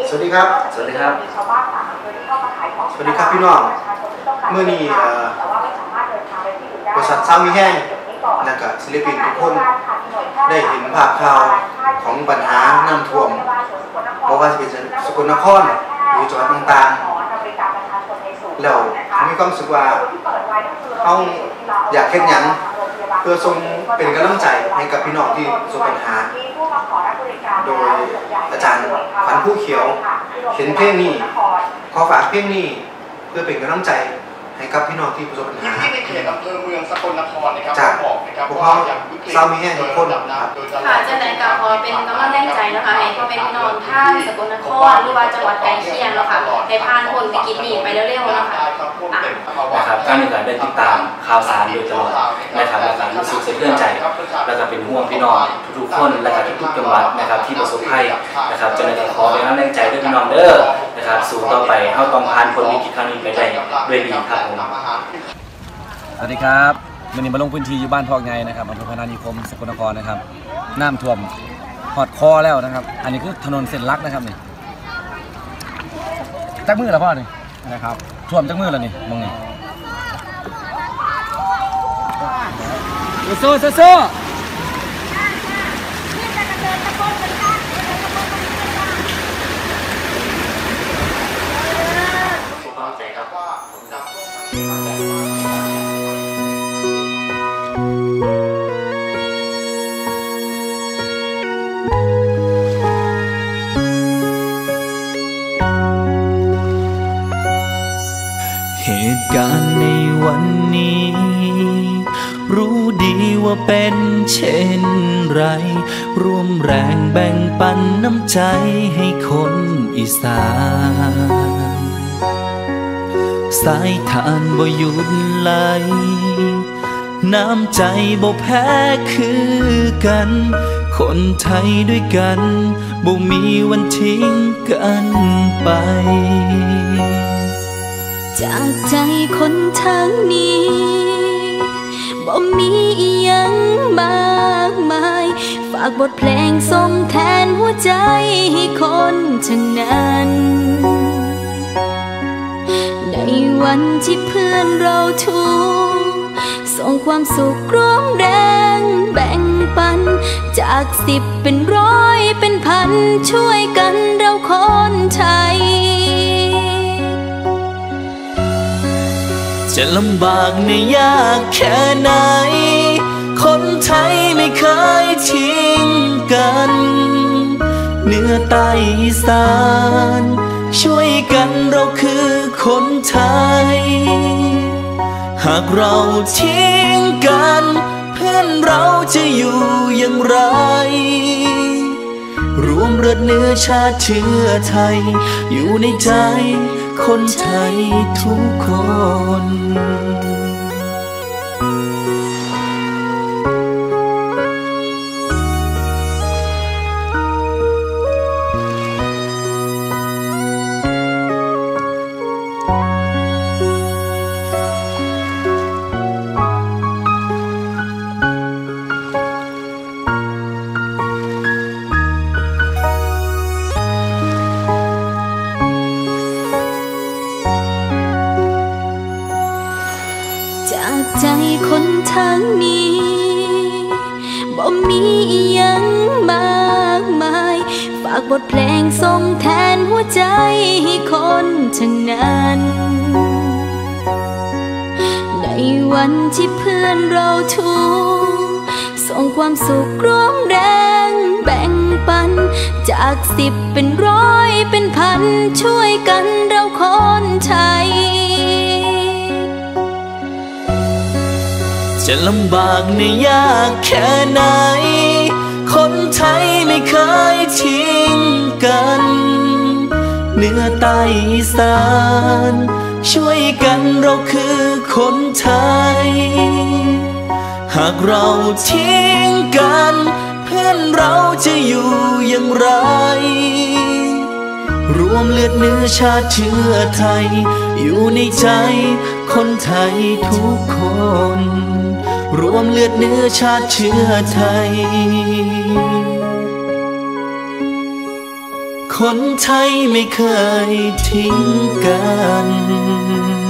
สวัสดีครับสวัสดีครับสวัสดีครับพี่น้องเมื่อนี้บริษัทซาวมีแห้งและก็ศิลปินทุกคนได้เห็นภาพข่าวของปัญหาน้ำท่วมเพราะว่าจะเป็นสกลนครหรือจังหวัดต่างๆแล้วมีความรู้สึกว่าเขาอยากเฮ็ดหยังเพื่อส่งเป็นกำลังใจให้กับพี่น้องที่ประสบปัญหาโดยอาจารย์ขวัญผู้เขียวเห็นเพลงนี้ขอฝากเพลงนี้เพื่อเป็นกำลังใจให้กับพี่น้องที่ประสบปัญหาที่ในเขตอำเภอเมืองสกลนครนะครับจากพวกเขาซาวมีแห้งทุกคนค่ะจะไหนกับขอเป็นกำลังแรงใจนะคะให้พ่อแม่พี่น้องท่านสกลนครหรือว่าจังหวัดใกล้เคียงแล้วค่ะให้ผ่านพ้นวิกฤตนี้ไปเร็วๆนะคะนะครับท่านในการได้ติดตามข่าวสารโดยตลอดนะครับและการรู้สึกสะเทือนใจและก็เป็นห่วงพี่น้องทุกๆคนและก็ทุกๆจังหวัดนะครับที่ประสบภัยนะครับจะไหนกับขอเป็นกำลังแรงใจด้วยพี่น้องเด้อนะครับสู่ต่อไปเข้าต้องผ่านพ้นวิกฤตครั้งนี้ไปได้ด้วยดีครับผมสวัสดีครับวันนี้มาลงพื้นที่อยู่บ้านพอกไงนะครับอำเภอพนานิคมสกลนครนะครับน้ำท่วมหอดคอแล้วนะครับอันนี้คือถนนเส้นลักนะครับนี่จักมือแล้วพ่อนี่นะครับท่วมจักมือแล้วนี่มองนี่โซ่เหตุการณ์ในวันนี้รู้ดีว่าเป็นเช่นไรร่วมแรงแบ่งปันน้ำใจให้คนอีสานสายทานบ่หยุดไหลน้ำใจบ่แพ้คือกันคนไทยด้วยกันบ่มีวันทิ้งกันไปจากใจคนทางนี้บ่มีอีหยังมากมายฝากบทเพลงส่งแทนหัวใจให้คนทั้งนั้นในวันที่เพื่อนเราทุกข์ส่งความสุขร่วมแรงแบ่งปันจาก10เป็นร้อยเป็นพันช่วยกันเราคนไทยจะลำบากในยากแค่ไหนคนไทยไม่เคยทิ้งกันเหนือใต้อีสานช่วยกันเราคือคนไทยหากเราทิ้งกันเพื่อนเราจะอยู่อย่างไรรวมเลือดเนื้อชาติเชื้อไทยอยู่ในใจคนไทยทุกคนใจคนทางนี้บ่มีอีหยังมากมายฝากบทเพลงส่งแทนหัวใจให้คนทั้งนั้นในวันที่เพื่อนเราทุกข์ส่งความสุขร่วมแรงแบ่งปันจาก10เป็นร้อยเป็นพันช่วยกันเราคนไทยจะลำบากในยากแค่ไหนคนไทยไม่เคยทิ้งกันเหนือใต้อีสานช่วยกันเราคือคนไทยหากเราทิ้งกันเพื่อนเราจะอยู่อย่างไรรวมเลือดเนื้อชาติเชื้อไทยอยู่ในใจคนไทยทุกคนรวมเลือดเนื้อชาติเชื้อไทยคนไทยไม่เคยทิ้งกัน